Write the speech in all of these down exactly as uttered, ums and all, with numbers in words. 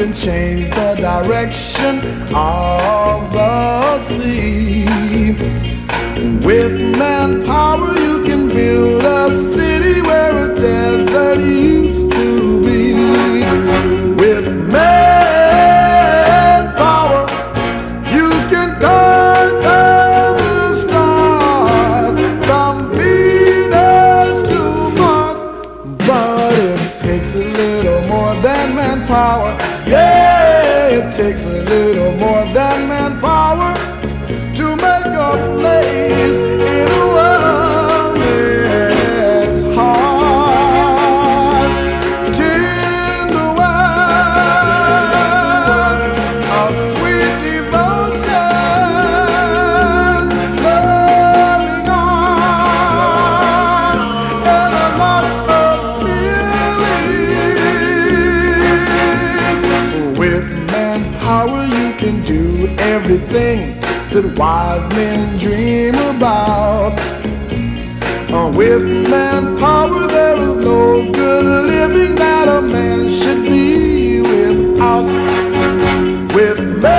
can change the direction of the sea. With manpower you can build a city where a desert used to be. With manpower you can conquer the stars from Venus to Mars. But it takes a little more than manpower. Yeah, it takes a little more than manpower to make a place in a world that's hard. Tender words of sweet devotion, loving arms, and a lot of feeling. With manpower you can do everything that wise men dream about. Uh, with manpower there is no good living that a man should be without. With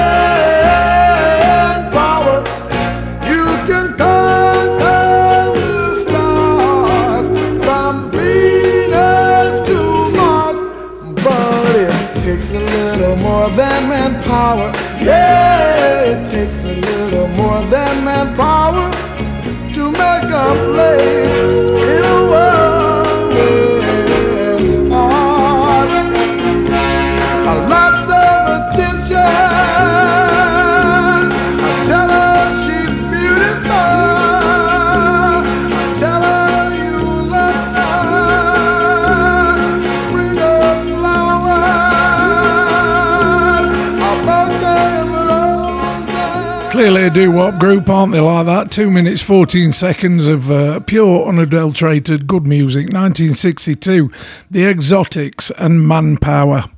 manpower you can conquer the stars from Venus to Mars. But it takes a little more than manpower. Yeah, it takes a little more than manpower to make a place in a world that's hard. Lots of attention. I tell her she's beautiful. I tell her you love her. Bring her flowers. Our birthday roses. Clearly a doo-wop group, aren't they, like that? Two minutes, fourteen seconds of uh, pure, unadulterated good music. nineteen sixty-two, The Exotics and Manpower.